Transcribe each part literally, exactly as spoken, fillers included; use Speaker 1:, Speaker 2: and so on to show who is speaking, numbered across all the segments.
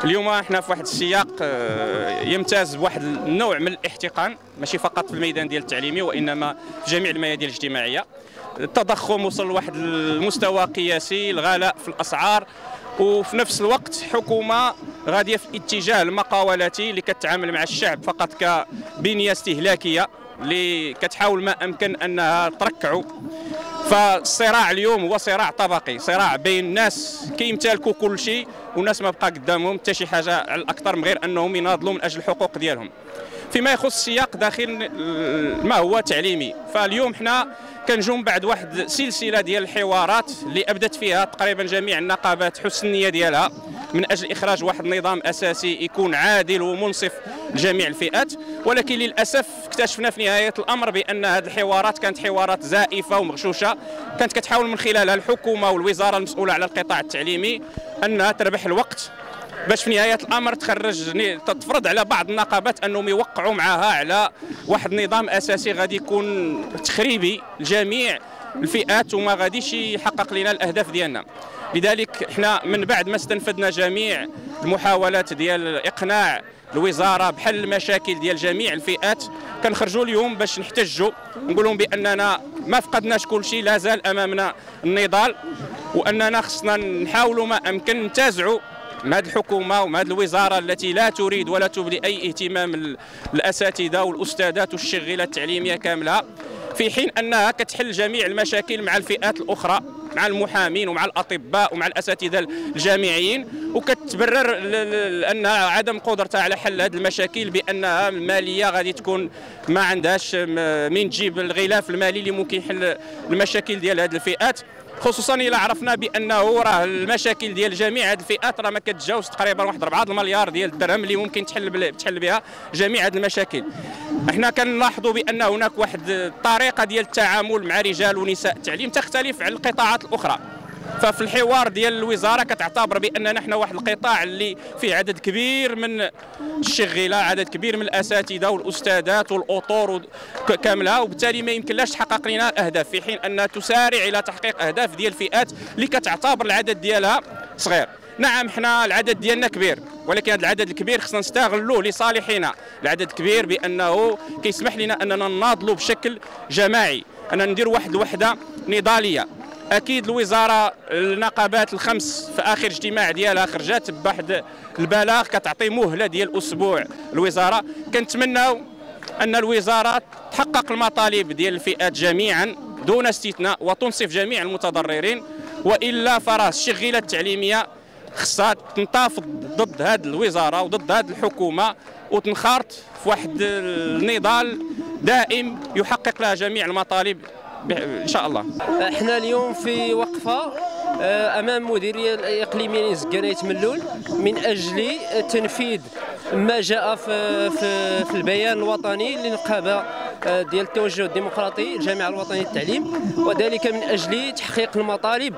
Speaker 1: اليوم احنا في واحد السياق يمتاز بواحد النوع من الاحتقان، ماشي فقط في الميدان ديال التعليمي وانما في جميع الميادين الاجتماعيه. التضخم وصل لواحد المستوى قياسي، الغلاء في الاسعار، وفي نفس الوقت حكومه غاديه في الاتجاه المقاولاتي اللي كتعامل مع الشعب فقط كبنيه استهلاكيه اللي كتحاول ما امكن انها تركعه. فالصراع اليوم هو صراع طبقي، صراع بين ناس كيمتلكوا كل شيء وناس ما بقى قدامهم حتى شي حاجه على الاكثر من غير انهم يناضلوا من اجل الحقوق ديالهم. فيما يخص السياق داخل ما هو تعليمي، فاليوم حنا كنجوا من بعد واحد سلسله ديال الحوارات اللي ابدت فيها تقريبا جميع النقابات حسن النيه ديالها من اجل اخراج واحد النظام اساسي يكون عادل ومنصف لجميع الفئات، ولكن للاسف اكتشفنا في نهايه الامر بان هذه الحوارات كانت حوارات زائفه ومغشوشه، كانت كتحاول من خلالها الحكومه والوزاره المسؤوله على القطاع التعليمي انها تربح الوقت باش في نهايه الامر تخرج تفرض على بعض النقابات انهم يوقعوا معها على واحد النظام اساسي غادي يكون تخريبي لجميع الفئات وما غاديش يحقق لنا الاهداف ديالنا. لذلك احنا من بعد ما استنفذنا جميع المحاولات ديال اقناع الوزاره بحل المشاكل ديال جميع الفئات، كنخرجوا اليوم باش نحتجوا نقول لهم باننا ما فقدناش كل شيء، لا زال امامنا النضال، واننا خصنا نحاولوا ما امكن ننتزعوا مع هذه الحكومه ومع هذه الوزاره التي لا تريد ولا تبدي اي اهتمام الاساتذه والاستاذات والشغيله التعليميه كامله، في حين انها كتحل جميع المشاكل مع الفئات الاخرى، مع المحامين ومع الاطباء ومع الاساتذه الجامعيين، وكتبرر انها عدم قدرتها على حل هذه المشاكل بانها الماليه غادي تكون ما عندهاش من تجيب الغلاف المالي اللي ممكن يحل المشاكل ديال هذه الفئات، خصوصا الا عرفنا بانه راه المشاكل ديال جميع هذه الفئات راه ما كتجاوز تقريبا واحد أربعة المليار ديال الدرهم اللي ممكن تحل تحل بها جميع هذه المشاكل. احنا كنلاحظوا بان هناك واحد الطريقه ديال التعامل مع رجال ونساء التعليم تختلف عن القطاعات الاخرى. ففي الحوار ديال الوزاره كتعتبر بان نحن واحد القطاع اللي فيه عدد كبير من الشغيله، عدد كبير من الاساتذه والاستاذات والاطور كامله، وبالتالي ما يمكنلاش تحقق لنا الاهداف، في حين انها تسارع الى تحقيق اهداف ديال الفئات اللي كتعتبر العدد ديالها صغير. نعم حنا العدد ديالنا كبير، ولكن هذا العدد الكبير خصنا نستغلوه لصالحنا. العدد الكبير بانه كيسمح لنا اننا نناضلوا بشكل جماعي، اننا نديروا واحد الوحده نضاليه. اكيد الوزاره النقابات الخمس في اخر اجتماع ديالها خرجت بواحد البلاغ كتعطي مهله ديال اسبوع الوزاره. كنتمناو ان الوزاره تحقق المطالب ديال الفئات جميعا دون استثناء وتنصف جميع المتضررين، والا فراه الشغيله التعليميه خصها تنتفض ضد هذه الوزاره وضد هذه الحكومه وتنخرط في واحد النضال دائم يحقق لها جميع المطالب ان شاء الله.
Speaker 2: احنا اليوم في وقفه امام مديريه الاقليميه لزكانيه ملول من اجل تنفيذ ما جاء في في, في البيان الوطني للنقابه ديال التوجه الديمقراطي الجامعه الوطنيه للتعليم، وذلك من اجل تحقيق المطالب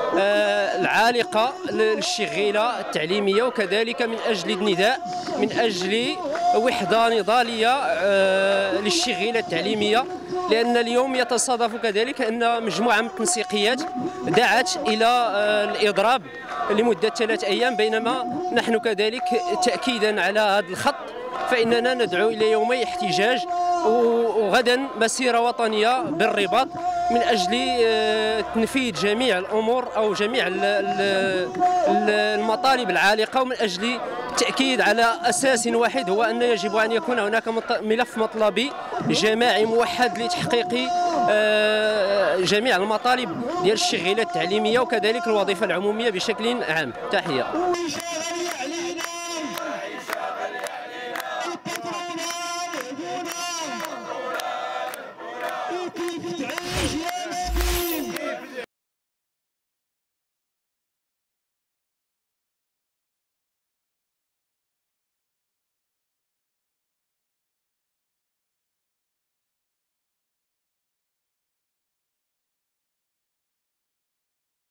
Speaker 2: العالقه للشغيله التعليميه، وكذلك من اجل النداء من اجل وحده نضاليه للشغيله التعليميه، لأن اليوم يتصادف كذلك أن مجموعة من التنسيقيات دعت إلى الإضراب لمدة ثلاث أيام، بينما نحن كذلك تأكيدا على هذا الخط فإننا ندعو إلى يومي احتجاج وغدا مسيرة وطنية بالرباط من أجل تنفيذ جميع الأمور أو جميع المطالب العالقة، ومن أجل التأكيد على أساس واحد هو أن يجب أن يكون هناك ملف مطلبي جماعي موحد لتحقيق جميع المطالب ديال الشغيلة التعليمية وكذلك الوظيفة العمومية بشكل عام. تحية.